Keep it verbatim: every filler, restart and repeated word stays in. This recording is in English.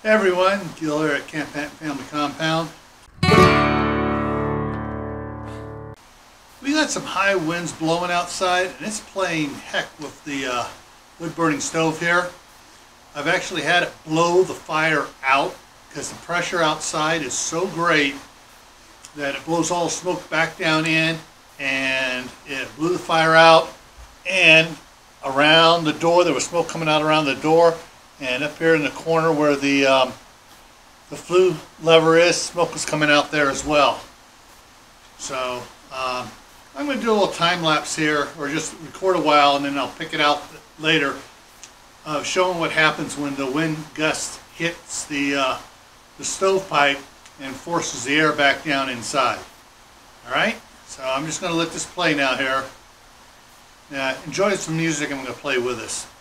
Hey everyone, Gil here at Camp Family Compound. We got some high winds blowing outside and it's playing heck with the uh, wood burning stove here. I've actually had it blow the fire out because the pressure outside is so great that it blows all the smoke back down in, and it blew the fire out. And around the door there was smoke coming out around the door, and up here in the corner where the um, the flue lever is, smoke was coming out there as well. So um, I'm going to do a little time lapse here, or just record a while and then I'll pick it out later, of showing what happens when the wind gust hits the uh, the stovepipe and forces the air back down inside. Alright, so I'm just going to let this play now here. Now, enjoy some music I'm going to play with us.